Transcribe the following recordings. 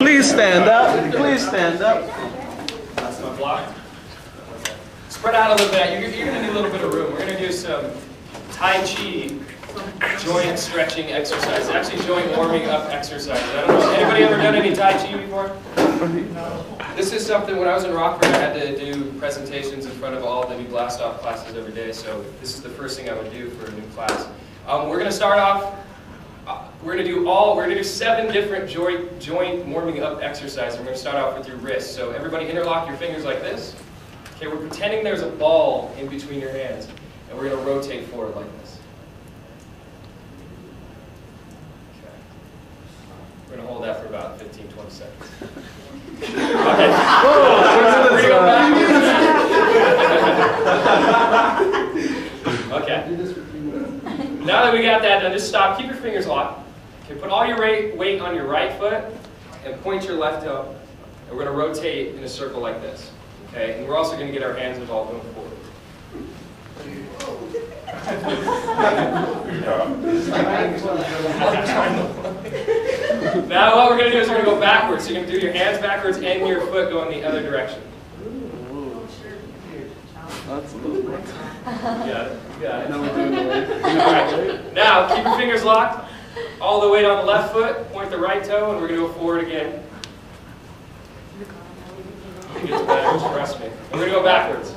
Please stand up. Please stand up. Blocked. Spread out a little bit. You're going to need a little bit of room. We're going to do some Tai Chi joint stretching exercises. Actually, joint warming up exercises. I don't know. Anybody ever done any Tai Chi before? No. This is something, when I was in Rockford, I had to do presentations in front of all the new blast-off classes every day, so this is the first thing I would do for a new class. We're going to start off, we're going to do 7 different joint warming up exercises. We're going to start off with your wrists. So everybody interlock your fingers like this. Okay, we're pretending there's a ball in between your hands, and we're going to rotate forward like this. Okay. We're going to hold that for about 15, 20 seconds. Okay. We're going to go back. Okay. Now that we got that done, just stop. Keep your fingers locked. Okay, put all your weight on your right foot and point your left toe. And we're going to rotate in a circle like this. Okay, and we're also going to get our hands involved going forward. Now what we're going to do is we're going to go backwards. So you're going to do your hands backwards and your foot going the other direction. That's a little bit. Got it. Got it. All right. Now keep your fingers locked. All the weight on the left foot. Point the right toe, and we're going to go forward again. It gets better, trust me. And we're going to go backwards.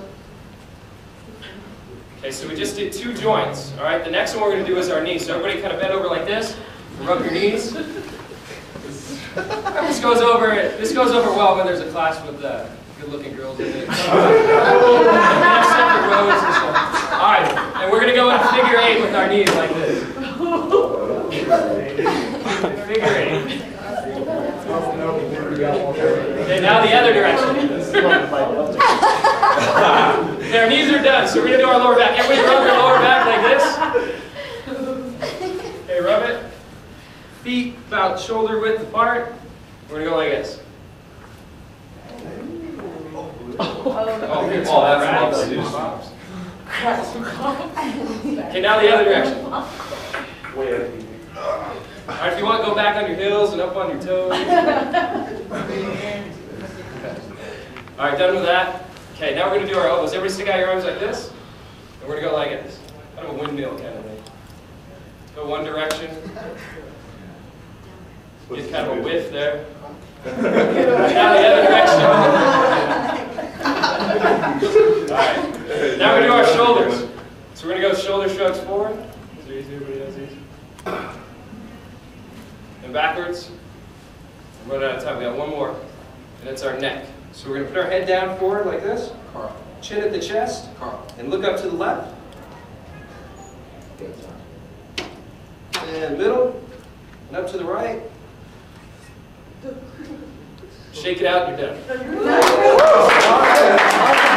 Okay, so we just did 2 joints. All right, the next one we're going to do is our knees. So everybody kind of bend over like this. Rub your knees. This goes over well when there's a class with good-looking girls in it. All right, and we're going to go in figure 8 with our knees like this. Figure 8. Okay, now the other direction. Okay, our knees are done, so we're going to do our lower back. Everybody rub your lower back like this. Okay, rub it. Feet about shoulder width apart. We're going to go like this. Oh, that's lovely. Okay, now the other direction. All right, if you want, go back on your heels and up on your toes. All right, done with that. Okay, now we're going to do our elbows. Everybody stick out your arms like this, and we're going to go like this. Kind of a windmill kind of thing. Go one direction. Get kind of a whiff there. Now the other direction. All right, now we're going to do our shoulders. So we're going to go shoulder shrugs forward. So easy, everybody does these. And backwards. I'm running out of time. We got one more. And it's our neck. So we're going to put our head down forward like this. Chin at the chest. And look up to the left. And middle. And up to the right. Shake it out, you're done.